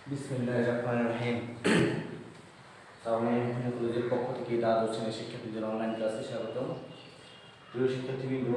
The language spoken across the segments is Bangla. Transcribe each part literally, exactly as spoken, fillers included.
বিসমিল্লাহির রহমানির রহিম। সালামুন কলেজের পক্ষ থেকে দ্বাদশ শ্রেণীর শিক্ষার্থীদের অনলাইন ক্লাসে স্বাগতম। প্রিয় শিক্ষার্থীবৃন্দ,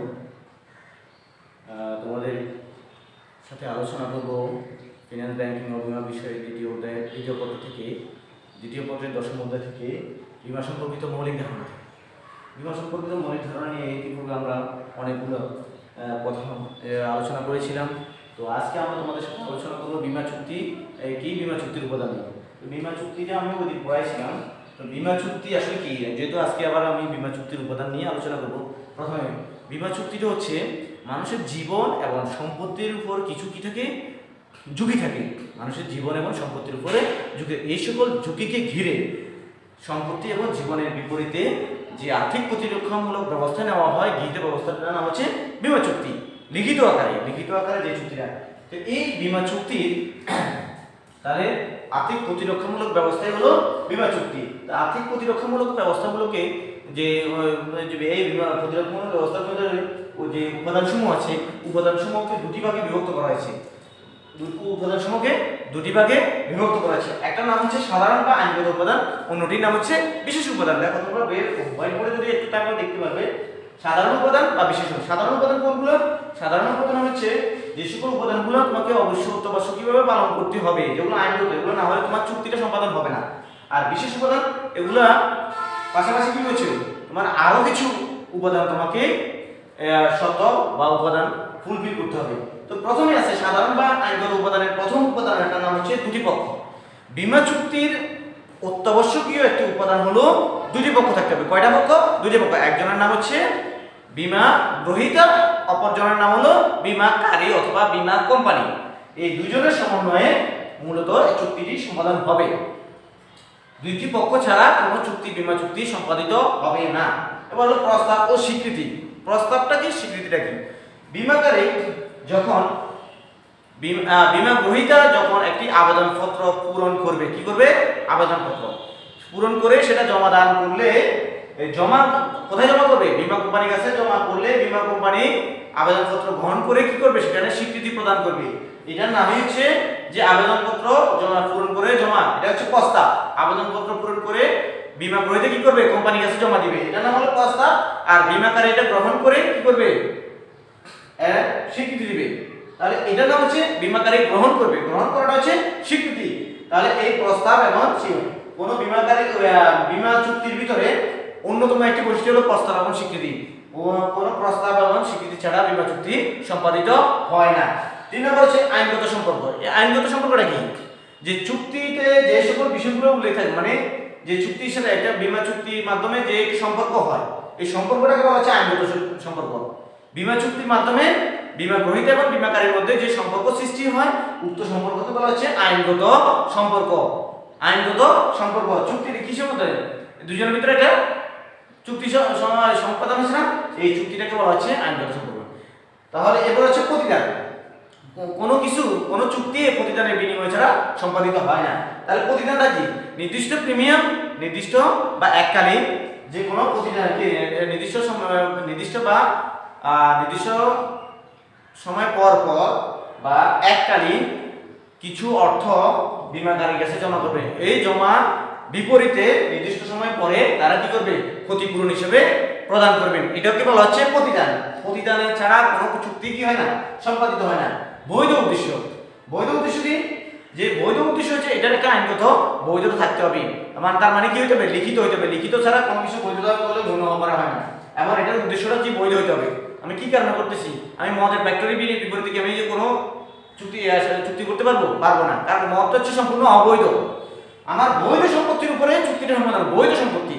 তোমাদের সাথে আলোচনা করব ফিনান্স ব্যাংকিং ও বীমা বিষয়ে দ্বিতীয় অধ্যায়ের দ্বিতীয় পত্র থেকে দ্বিতীয় পত্রের দশম অধ্যায় থেকে বীমা সম্পর্কিত মৌলিক ধারণা। বীমা সম্পর্কিত মৌলিক ধারণা নিয়ে ইতিপূর্বে আমরা অনেকগুলো কথা আলোচনা করেছিলাম। তো আজকে আমরা তোমাদের সাথে আলোচনা করবো বীমা চুক্তি কি, বীমা চুক্তির উপাদান নিয়ে। তো বীমা চুক্তিটা আমি ওদিন পড়াইছিলাম। তো বীমা চুক্তি আসলে কি, যেহেতু আজকে আবার আমি বীমা চুক্তির উপাদান নিয়ে আলোচনা করব। প্রথমে বীমা চুক্তিটা হচ্ছে মানুষের জীবন এবং সম্পত্তির উপর কিছু কি থাকে, ঝুঁকি থাকে। মানুষের জীবন এবং সম্পত্তির উপরে ঝুঁকি, এই সকল ঝুঁকিকে ঘিরে সম্পত্তি এবং জীবনের বিপরীতে যে আর্থিক প্রতিরক্ষামূলক ব্যবস্থা নেওয়া হয়, গৃহীত ব্যবস্থাটার নাম হচ্ছে বীমা চুক্তি। লিখিত আকারে লিখিত আকারে যে চুক্তিটা, তো এই বীমা চুক্তির তাহলে আর্থিক প্রতিরক্ষামূলক ব্যবস্থাই হলো বীমা চুক্তি। আর্থিক প্রতিরক্ষামূলক ব্যবস্থাগুলোকে যে এই বীমা প্রতিরক্ষামূলক ব্যবস্থাগুলোর যে উপাদানসমূহ আছে, উপাদানসমূহকে দুটি ভাগে বিভক্ত করা হয়েছে। উপাদানসমূহকে দুটি ভাগে বিভক্ত করা হয়েছে। একটা নাম হচ্ছে সাধারণ বা আইনগত উপাদান, অন্যটির নাম হচ্ছে বিশেষ উপাদান। দেখো তোমরা হোয়াইট বোর্ডে যদি একটু তাকাও দেখতে পারবে সাধারণ উপাদান বা বিশেষ উপাদান। সাধারণ উপাদান কোনগুলো? সাধারণ উপাদান হচ্ছে যে সকল উপাদানগুলো তোমাকে অবশ্যই অত্যাবশ্যকীয়ভাবে পালন করতে হবে, যেগুলো আইনগত, এগুলো না হলে তোমার চুক্তিটা সম্পাদন হবে না। আর বিশেষ উপাদান এগুলা পাশাপাশি কি হচ্ছে, তোমার আরো কিছু উপাদান তোমাকে শর্ত বা উপাদান ফুলফিল করতে হবে। তো প্রথমে আছে সাধারণ বা আইনগত উপাদানের প্রথম উপাদানটার নাম হচ্ছে দুটি পক্ষ। বীমা চুক্তির অত্যাবশ্যকীয় একটি উপাদান হলো দুটি পক্ষ থাকতে হবে। কয়টা পক্ষ? দুটি পক্ষ। একজনের নাম হচ্ছে বীমা গ্রহীতা, অপরজনের নাম হলো বীমাকারী অথবা বীমা কোম্পানি। এই দুজনের সমন্বয়ে মূলত এই চুক্তিটি সম্পাদন হবে। দুইটি পক্ষ ছাড়া কোনো চুক্তি বীমা চুক্তি সম্পাদিত হবে না। এবার হলো প্রস্তাব ও স্বীকৃতি। প্রস্তাবটা কি, স্বীকৃতিটা কি? বীমাকারী যখন বীমা গ্রহীতা যখন একটি আবেদনপত্র পূরণ করবে, কি করবে? আবেদনপত্র পূরণ করে সেটা জমা দান করলে, জমা কোথায় জমা করবে? বীমা কোম্পানির কাছে জমা করলে বীমা কোম্পানি আবেদনপত্র গ্রহণ করে কি করবে? সেখানে স্বীকৃতি প্রদান করবে। এটার নামই হচ্ছে যে আবেদনপত্র জমা পূরণ করে জমা, এটা হচ্ছে প্রস্তাব। আবেদনপত্র পূরণ করে বীমা গ্রহীতা কি করবে? কোম্পানির কাছে জমা দিবে, এটার নাম হলো প্রস্তাব। আর বীমাকারী এটা গ্রহণ করে কি করবে? এর স্বীকৃতি দিবে। তাহলে এটার নাম হচ্ছে বীমাকারী গ্রহণ করবে, গ্রহণ করাটা হচ্ছে স্বীকৃতি। তাহলে এই প্রস্তাব এবং কোন বীমাকারী বীমা চুক্তির ভিতরে অন্যতম একটি বৈশিষ্ট্য হলো প্রস্তাব এবং স্বীকৃতি। কোন প্রস্তাব এবং স্বীকৃতি ছাড়া বীমা চুক্তি সম্পাদিত হয় না। তিন নম্বর হচ্ছে আইনগত সম্পর্ক। এই আইনগত সম্পর্কটা কি? যে চুক্তিতে যে সকল বিষয়গুলো উল্লেখ থাকে, মানে যে চুক্তির সাথে একটা বীমা চুক্তির মাধ্যমে যে সম্পর্ক হয়, এই সম্পর্কটাকে বলা হচ্ছে আইনগত সম্পর্ক। বীমা চুক্তির মাধ্যমে বীমা গ্রহীতা এবং বীমাকারীর মধ্যে যে সম্পর্ক সৃষ্টি হয়, উক্ত সম্পর্ককে বলা হচ্ছে আইনগত সম্পর্ক। আইনগত সম্পর্ক চুক্তির কিসের মধ্যে? দুজনের ভিতরে একটা চুক্তি সম্পাদন হচ্ছে না, এই চুক্তিটাকে বলা হচ্ছে আইনগত সম্পর্ক। তাহলে এবার হচ্ছে প্রতিদান। কোনো কিছু কোনো চুক্তি প্রতিদানের বিনিময় ছাড়া সম্পাদিত হয় না। তাহলে প্রতিদানটা কি? নির্দিষ্ট প্রিমিয়াম, নির্দিষ্ট বা এককালীন যে কোনো প্রতিদানকে নির্দিষ্ট নির্দিষ্ট বা নির্দিষ্ট সময় পর পর বা এককালীন কিছু অর্থ বীমাকারীর কাছে জমা করবে। এই জমা বিপরীতে নির্দিষ্ট সময় পরে তারা কি করবে? ক্ষতিপূরণ হিসেবে প্রদান করবেন। এটাকে বলা হচ্ছে প্রতিদান। প্রতিদানের ছাড়া কোনো চুক্তি কি হয় না? সম্পাদিত হয় না। বৈধ উদ্দেশ্য। বৈধ উদ্দেশ্য কি? যে বৈধ উদ্দেশ্য হচ্ছে এটার একটা আইনগত বৈধতা থাকতে হবে। মানে তার মানে কি হইতে হবে? লিখিত হইতে হবে। লিখিত ছাড়া কোনো কিছু বৈধতা বলে গণ্য করা হয় না। এবার এটার উদ্দেশ্যটা কি? বৈধ হইতে হবে। আমি কি কারণে করতেছি? আমি মদের ফ্যাক্টরি বিপরীতে কি আমি যে কোনো চুক্তি চুক্তি করতে পারবো? পারবো না, কারণ মদ হচ্ছে সম্পূর্ণ অবৈধ। আমার বৈধ সম্পত্তির উপরে চুক্তিটা সম্পাদন, বৈধ সম্পত্তি।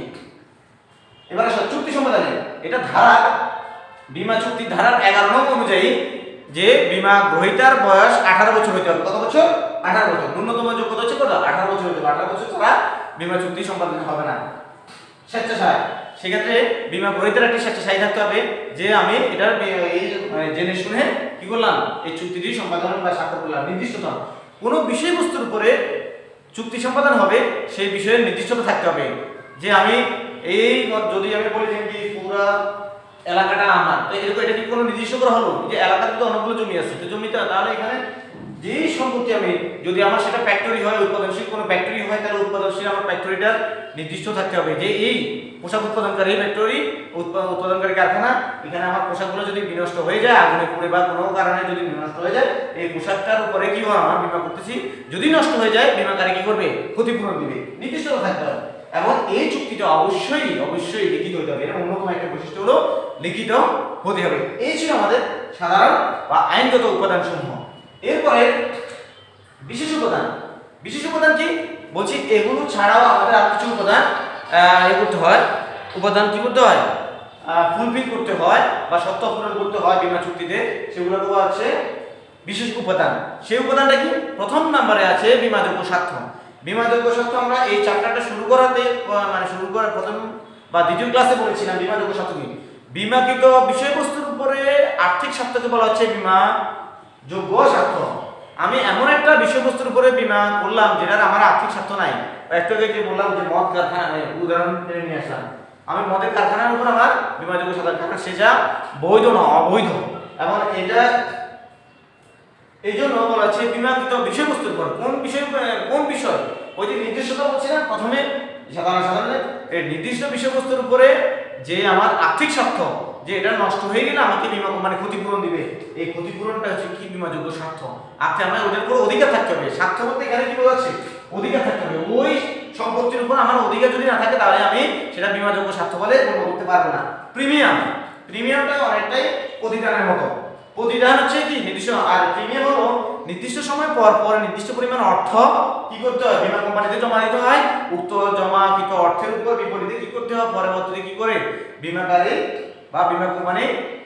এবার আসলে চুক্তি সম্পাদনে এটা ধারা, বীমা চুক্তির ধারার এগারো নং অনুযায়ী যে বীমা গ্রহীতার বয়স আঠারো বছর হইতে হবে। কত বছর? আঠারো বছর। ন্যূনতম যোগ্যতা হচ্ছে কত? আঠারো বছর হইতে হবে। আঠারো বছর ছাড়া বীমা চুক্তি সম্পাদন হবে না। স্বেচ্ছাসায়, সেক্ষেত্রে বীমা গ্রহীতার একটি স্বেচ্ছাসায় থাকতে হবে যে আমি এটার এই জেনে শুনে কি করলাম? এই চুক্তিটি সম্পাদন বা স্বাক্ষর করলাম। নির্দিষ্টতা, কোনো বিষয়বস্তুর উপরে চুক্তি সম্পাদন হবে সেই বিষয়ে নির্দিষ্টতা থাকতে হবে। যে আমি এই যদি আমি বলি যে কি পুরা এলাকাটা আমার, তো এরকম এটা কি কোনো নির্দিষ্ট করা হলো যে এলাকাতে তো অনেকগুলো জমি আছে, তো জমিটা তাহলে এখানে যে সম্পত্তি আমি যদি আমার সেটা ফ্যাক্টরি হয়, উৎপাদনশীল কোনো ফ্যাক্টরি হয়, তাহলে উৎপাদনশীল আমার ফ্যাক্টরিটার নির্দিষ্ট থাকতে হবে যে এই পোশাক উৎপাদনকারী ফ্যাক্টরি, উৎপাদনকারী কারখানা, এখানে আমার পোশাকগুলো যদি বিনষ্ট হয়ে যায়, আগুনে পুড়ে বা কোনো কারণে যদি নষ্ট হয়ে যায়, এই পোশাকটার উপরে কি হয় আমার বীমা করতেছি, যদি নষ্ট হয়ে যায় বীমাকারী কি করবে, ক্ষতিপূরণ দিবে, নির্দিষ্ট থাকতে হবে। এবং এই চুক্তিটা অবশ্যই অবশ্যই লিখিত হতে হবে। এর অন্যতম একটা বৈশিষ্ট্য হলো লিখিত হতে হবে। এই ছিল আমাদের সাধারণ বা আইনগত উপাদান সমূহ। এরপরে বিশেষ উপাদান। বিশেষ উপাদান কি বলছি, এগুলো ছাড়াও আমাদের আর কিছু উপাদান এ করতে হয়, উপাদান কি করতে হয়, ফুলফিল করতে হয় বা শর্ত পূরণ করতে হয় বীমা চুক্তিতে, সেগুলো তো আছে বিশেষ উপাদান। সেই উপাদানটা কি, প্রথম নম্বরে আছে বীমাযোগ্য স্বার্থ। বীমাযোগ্য স্বার্থ আমরা এই চ্যাপ্টারটা শুরু করাতে মানে শুরু করার প্রথম বা দ্বিতীয় ক্লাসে বলেছিলাম বীমাযোগ্য স্বার্থ কি। বীমাকৃত বিষয়বস্তুর উপরে আর্থিক স্বার্থকে বলা হচ্ছে বীমাযোগ্য স্বার্থ। আমি এমন একটা বিষয়বস্তুর উপরে বীমা করলাম যেটার আমার আর্থিক স্বার্থ নাই। একটু আগে যে বললাম যে মদ কারখানা, উদাহরণ নিয়ে আসলাম, আমি মদের কারখানার উপর আমার বীমাযোগ্য স্বার্থ, কারণ সেটা বৈধ না অবৈধ, এবং এটা এই জন্য বলা হচ্ছে বীমাকৃত বিষয়বস্তুর উপর। কোন বিষয়, কোন বিষয়, ওই যে নির্দিষ্টতা বলছি না প্রথমে, সাধারণ সাধারণ এই নির্দিষ্ট বিষয়বস্তুর উপরে যে আমার আর্থিক স্বার্থ, যে এটা নষ্ট হয়ে গেলে আমাকে বীমা কোম্পানি ক্ষতিপূরণ দিবে, এই ক্ষতিপূরণটা হচ্ছে কি বীমাযোগ্য স্বার্থ। আজকে আমার ওদের উপর অধিকার থাকতে হবে। স্বার্থ বলতে এখানে কি বোঝাচ্ছে, অধিকার থাকতে হবে। ওই সম্পত্তির উপর আমার অধিকার যদি না থাকে তাহলে আমি সেটা বীমাযোগ্য স্বার্থ বলে গণ্য করতে পারবো না। প্রিমিয়াম, প্রিমিয়ামটা অনেকটাই প্রতিদানের মতো। প্রতিদান হচ্ছে কি নির্দিষ্ট, আর প্রিমিয়াম হলো নির্দিষ্ট সময় পর পর নির্দিষ্ট পরিমাণ অর্থ কি করতে হয়, বীমা কোম্পানিতে জমা দিতে হয়। উক্ত জমাকৃত অর্থের উপর বিপরীতে কি করতে হয়, পরবর্তীতে কি করে বীমাকারী বা বীমা কোম্পানি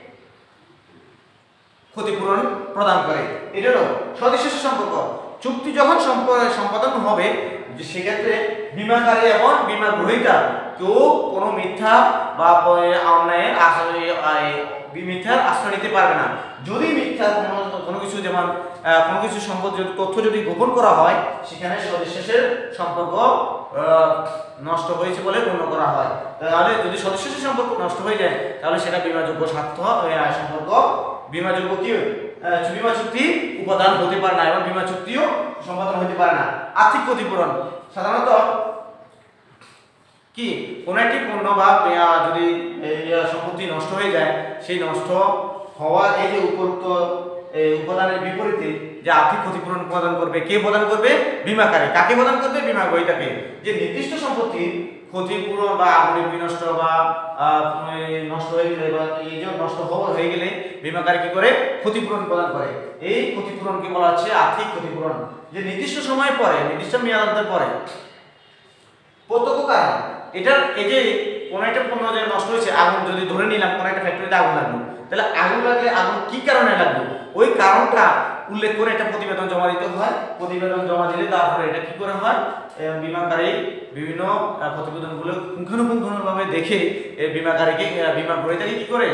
ক্ষতিপূরণ প্রদান করে। এটা হলো সদিচ্ছা সম্পর্ক। চুক্তি যখন সম্পাদন হবে সেক্ষেত্রে বীমাকারী এবং বীমা গ্রহীতা কেউ কোনো মিথ্যা বা অন্যায়ের আশ্রয় মিথ্যার আশ্রয় নিতে পারবে না। যদি মিথ্যা কোনো কোনো কিছু, যেমন কোনো কিছু সম্পদ যদি তথ্য যদি গোপন করা হয়, সেখানে সদিচ্ছার সম্পর্ক নষ্ট হয়েছে বলে গণ্য করা হয়। তাহলে যদি সদিচ্ছার সম্পর্ক নষ্ট হয়ে যায় তাহলে সেটা বীমাযোগ্য স্বার্থ সম্পর্ক, বীমাযোগ্য কি বীমা চুক্তি উপাদান হতে পারে না, এবং বীমা চুক্তিও সম্পাদন হতে পারে না। আর্থিক ক্ষতিপূরণ সাধারণত কি, কোনো একটি পণ্য বা যদি সম্পত্তি নষ্ট হয়ে যায়, সেই নষ্ট হওয়ার এই যে উপরোক্ত উপাদানের বিপরীতে যে আর্থিক ক্ষতিপূরণ প্রদান করবে, কে প্রদান করবে, বীমাকারী। কাকে প্রদান করবে, বীমা গ্রহীতাকে। যে নির্দিষ্ট সম্পত্তির ক্ষতিপূরণ বা আগুনে বিনষ্ট বা নষ্ট হয়ে গেলে বা এই যে নষ্ট হয়ে গেলে বীমাকারী কি করে, ক্ষতিপূরণ প্রদান করে। এই ক্ষতিপূরণকে বলা হচ্ছে আর্থিক ক্ষতিপূরণ। যে নির্দিষ্ট সময় পরে, নির্দিষ্ট মেয়াদান্তের পরে প্রত্যক্ষ কারণ, এটার এই যে কোনো একটা পণ্য যে নষ্ট হয়েছে, আগুন যদি ধরে নিলাম কোনো একটা ফ্যাক্টরিতে আগুন লাগলো, তাহলে আগুন লাগলে আগুন কি কারণে লাগলো ওই কারণটা উল্লেখ করে একটা প্রতিবেদন জমা দিতে হয়। প্রতিবেদন জমা দিলে তারপরে এটা কি করে হয়, বীমাকারী বিভিন্ন প্রতিবেদনগুলো পুঙ্খানুপুঙ্খভাবে দেখে বীমাকারীকে বীমা গ্রহীতাকে কি করে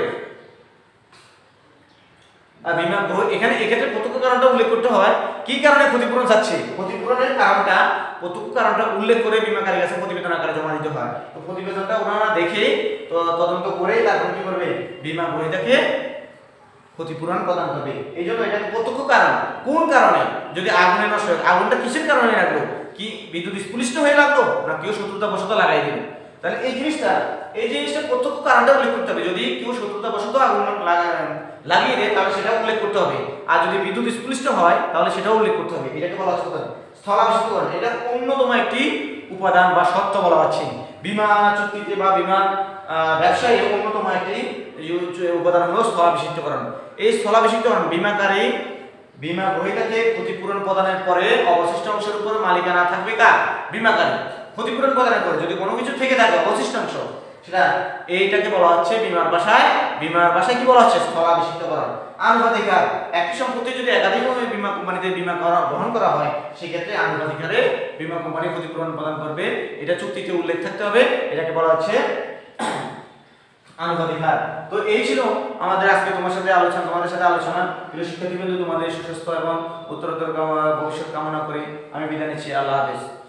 বীমা এখানে এক্ষেত্রে প্রত্যক্ষ কারণটা উল্লেখ করতে হয়, কি কারণে ক্ষতিপূরণ চাচ্ছে, ক্ষতিপূরণের কারণটা প্রত্যক্ষ কারণটা উল্লেখ করে বীমাকারীর কাছে প্রতিবেদন আকারে জমা দিতে হয়। তো প্রতিবেদনটা ওনারা দেখে তো তদন্ত করে তারপর কি করবে, বীমা গ্রহীতাকে ক্ষতিপূরণ প্রদান করবে। এই জন্য এটা প্রত্যক্ষ কারণ। কোন কারণে, যদি আগুনে নষ্ট হয়, আগুনটা কিসের কারণে লাগলো, কি বিদ্যুৎ স্ফুলিষ্ট হয়ে লাগলো না কেউ শত্রুতা বশত লাগাই দিল, তাহলে এই জিনিসটা এই জিনিসটা প্রত্যক্ষ কারণটা উল্লেখ করতে হবে। যদি কেউ শত্রুতা বশত আগুন লাগিয়ে দেয় তাহলে সেটা উল্লেখ করতে হবে, আর যদি বিদ্যুৎ স্ফুলিষ্ট হয় তাহলে সেটাও উল্লেখ করতে হবে। এটাকে বলা হচ্ছে স্থলাভিষিক্তকরণ। এটা অন্যতম একটি উপাদান বা শর্ত বলা হচ্ছে বীমা চুক্তিতে বা বীমা ব্যবসায়ী অন্যতম একটি উপাদান হলো স্থলাভিষিক্তকরণ। এই স্থলাভিষিক্তকরণ বীমাকারী বীমা গ্রহীতাকে ক্ষতিপূরণ প্রদানের পরে অবশিষ্ট অংশের উপর মালিকানা থাকবে কার, বীমাকারী। ক্ষতিপূরণ প্রদানের পরে যদি কোনো কিছু থেকে থাকে অবশিষ্ট অংশ, সেটা এইটাকে বলা হচ্ছে বীমার ভাষায় বীমার ভাষায় কি বলা হচ্ছে, স্থলাভিষিক্তকরণ। আনুপাতিকার, একটি সম্পত্তি যদি একাধিকভাবে বীমা কোম্পানিতে বীমা গ্রহণ করা হয় সেক্ষেত্রে আনুপাতিকারে বীমা কোম্পানি ক্ষতিপূরণ প্রদান করবে। এটা চুক্তিতে উল্লেখ থাকতে হবে, এটাকে বলা হচ্ছে আনুপাতিকার। তো এই ছিল আমাদের আজকে তোমার সাথে আলোচনা তোমাদের সাথে আলোচনা প্রিয় শিক্ষার্থীবৃন্দ, তোমাদের সুস্বাস্থ্য এবং উত্তরোত্তর ভবিষ্যৎ কামনা করে আমি বিদায় নিচ্ছি। আল্লাহ হাফেজ।